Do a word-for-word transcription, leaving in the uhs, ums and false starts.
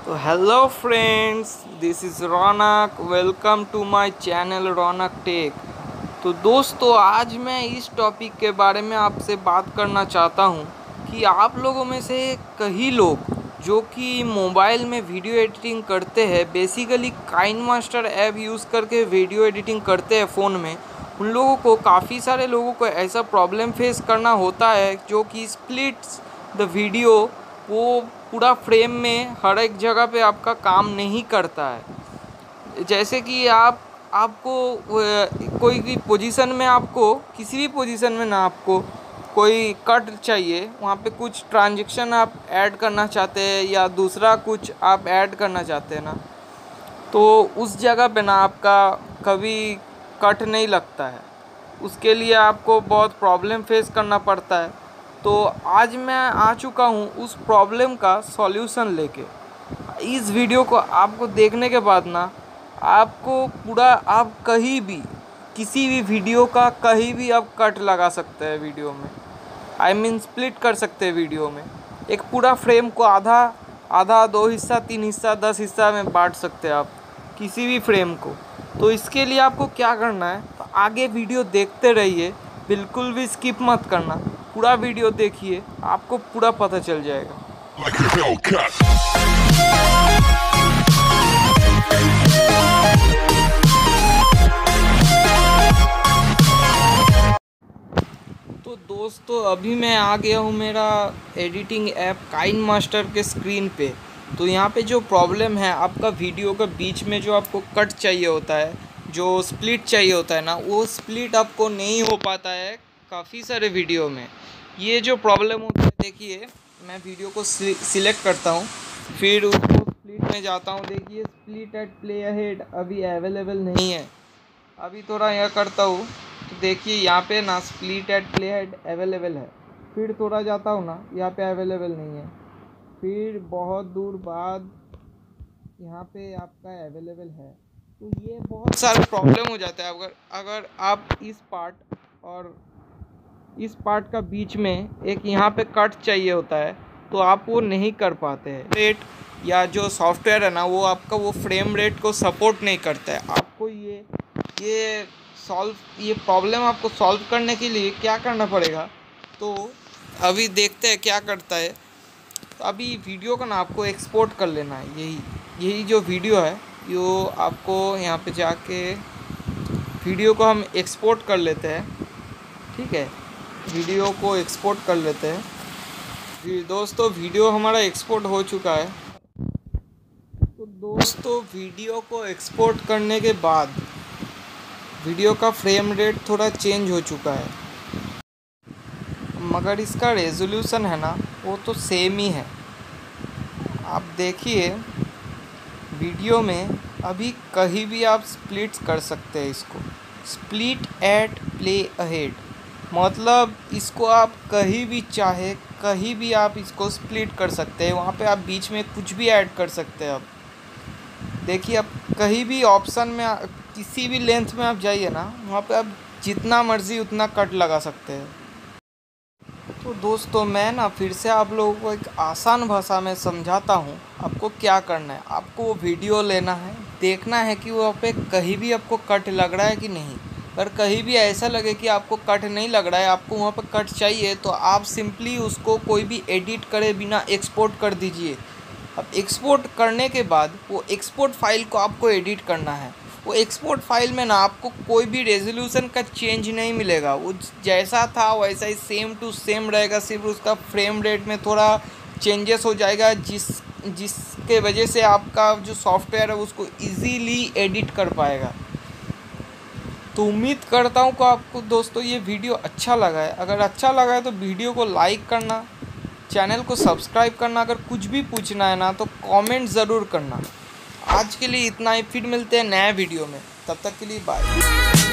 तो hello friends, this is Raunak. Welcome to my channel Raunak tech. तो दोस्तों, आज मैं इस टॉपिक के बारे में आपसे बात करना चाहता हूँ कि आप लोगों में से कई लोग जो कि मोबाइल में वीडियो एडिटिंग करते हैं, बेसिकली काइनमास्टर ऐप यूज़ करके वीडियो एडिटिंग करते हैं फ़ोन में, उन लोगों को काफ़ी सारे लोगों को ऐसा प्रॉब्लम फेस करना होता है जो कि स्प्लिट्स द वीडियो, वो पूरा फ्रेम में हर एक जगह पे आपका काम नहीं करता है। जैसे कि आप आपको कोई भी पोजीशन में, आपको किसी भी पोजीशन में ना आपको कोई कट चाहिए, वहाँ पे कुछ ट्रांजैक्शन आप ऐड करना चाहते हैं या दूसरा कुछ आप ऐड करना चाहते हैं ना, तो उस जगह पे ना आपका कभी कट नहीं लगता है। उसके लिए आपको बहुत प्रॉब्लम फेस करना पड़ता है। तो आज मैं आ चुका हूँ उस प्रॉब्लम का सॉल्यूशन लेके। इस वीडियो को आपको देखने के बाद ना आपको पूरा, आप कहीं भी किसी भी वीडियो का कहीं भी आप कट लगा सकते हैं वीडियो में। आई मीन स्प्लिट कर सकते हैं वीडियो में। एक पूरा फ्रेम को आधा आधा दो हिस्सा, तीन हिस्सा, दस हिस्सा में बांट सकते हैं आप किसी भी फ्रेम को। तो इसके लिए आपको क्या करना है, तो आगे वीडियो देखते रहिए, बिल्कुल भी स्किप मत करना। पूरा वीडियो देखिए, आपको पूरा पता चल जाएगा। तो दोस्तों, अभी मैं आ गया हूँ मेरा एडिटिंग ऐप काइनमास्टर के स्क्रीन पे। तो यहाँ पे जो प्रॉब्लम है, आपका वीडियो के बीच में जो आपको कट चाहिए होता है, जो स्प्लिट चाहिए होता है ना, वो स्प्लिट आपको नहीं हो पाता है काफ़ी सारे वीडियो में। ये जो प्रॉब्लम होता है, देखिए मैं वीडियो को सिलेक्ट करता हूँ, फिर उसको स्प्लिट में जाता हूँ। देखिए स्प्लिट एट प्ले अहेड अभी अवेलेबल नहीं है। अभी थोड़ा यह करता हूँ तो देखिए यहाँ पे ना split at play ahead available है। फिर थोड़ा जाता हूँ ना, यहाँ पे अवेलेबल नहीं है। फिर बहुत दूर बाद यहाँ पे आपका अवेलेबल है। तो ये बहुत सारे प्रॉब्लम हो जाता है अगर अगर आप इस पार्ट और इस पार्ट का बीच में एक यहाँ पे कट चाहिए होता है, तो आप वो नहीं कर पाते हैं। रेट या जो सॉफ्टवेयर है ना, वो आपका वो फ्रेम रेट को सपोर्ट नहीं करता है। आपको ये ये सॉल्व ये प्रॉब्लम आपको सॉल्व करने के लिए क्या करना पड़ेगा, तो अभी देखते हैं क्या करता है। तो अभी वीडियो का ना आपको एक्सपोर्ट कर लेना है। यही यही जो वीडियो है, यो आपको यहाँ पे जाके वीडियो को हम एक्सपोर्ट कर लेते हैं। ठीक है, वीडियो को एक्सपोर्ट कर लेते हैं। दोस्तों, वीडियो हमारा एक्सपोर्ट हो चुका है। तो दोस्तों, वीडियो को एक्सपोर्ट करने के बाद वीडियो का फ्रेम रेट थोड़ा चेंज हो चुका है, मगर इसका रेजोल्यूशन है ना, वो तो सेम ही है। आप देखिए वीडियो में अभी कहीं भी आप स्प्लिट कर सकते हैं। इसको स्प्लिट एट प्ले अहेड मतलब इसको आप कहीं भी चाहे कहीं भी आप इसको स्प्लिट कर सकते हैं। वहाँ पे आप बीच में कुछ भी ऐड कर सकते हैं। आप देखिए, आप कहीं भी ऑप्शन में किसी भी लेंथ में आप जाइए ना, वहाँ पे आप जितना मर्ज़ी उतना कट लगा सकते हैं। तो दोस्तों, मैं ना फिर से आप लोगों को एक आसान भाषा में समझाता हूँ। आपको क्या करना है, आपको वो वीडियो लेना है, देखना है कि वहाँ पे कहीं भी आपको कट लग रहा है कि नहीं। अगर कहीं भी ऐसा लगे कि आपको कट नहीं लग रहा है, आपको वहाँ पर कट चाहिए, तो आप सिंपली उसको कोई भी एडिट करे बिना एक्सपोर्ट कर दीजिए। अब एक्सपोर्ट करने के बाद वो एक्सपोर्ट फाइल को आपको एडिट करना है। वो एक्सपोर्ट फाइल में ना आपको कोई भी रेजोल्यूशन का चेंज नहीं मिलेगा। वो जैसा था वैसा ही सेम टू सेम रहेगा। सिर्फ उसका फ्रेम रेट में थोड़ा चेंजेस हो जाएगा, जिस जिसके वजह से आपका जो सॉफ्टवेयर है उसको इजीली एडिट कर पाएगा। तो उम्मीद करता हूँ कि आपको दोस्तों ये वीडियो अच्छा लगा है। अगर अच्छा लगा है तो वीडियो को लाइक करना, चैनल को सब्सक्राइब करना। अगर कुछ भी पूछना है ना, तो कमेंट ज़रूर करना। आज के लिए इतना ही, फिर मिलते हैं नए वीडियो में। तब तक के लिए बाय।